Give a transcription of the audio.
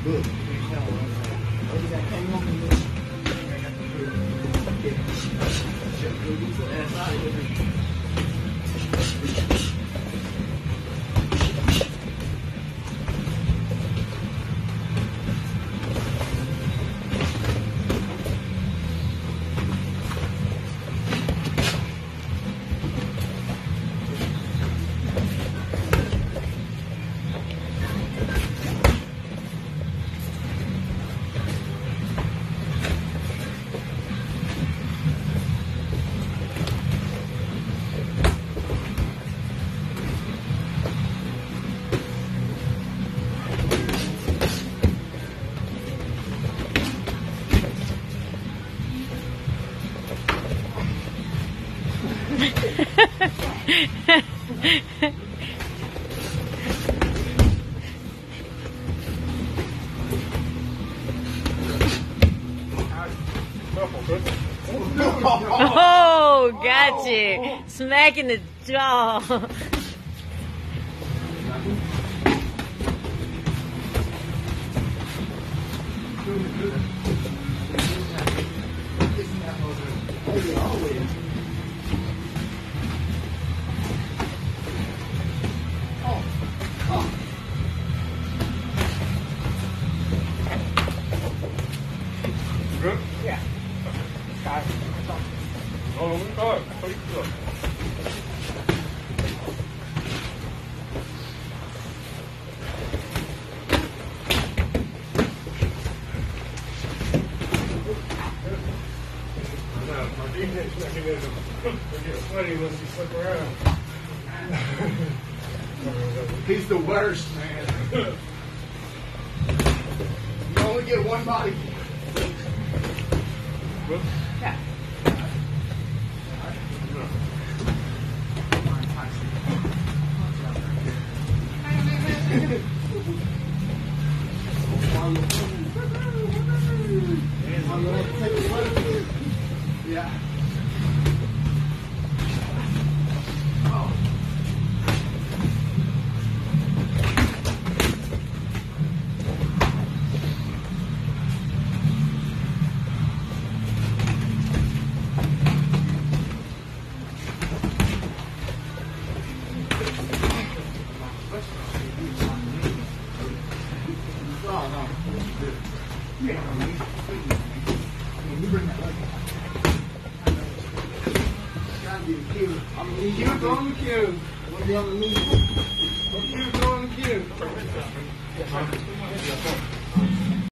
Look. Oh, got you. Smack in the jaw. Good? Yeah. Got it. Oh, we got it. Pretty good. My defense mechanism will get funny once you slip around. He's the worst, man. You only get one body. Yeah. Yeah. You bring that leg. Gotta be the cue. I'm the cue throwing the cue. What do you want to leave? The cue throwing the cue.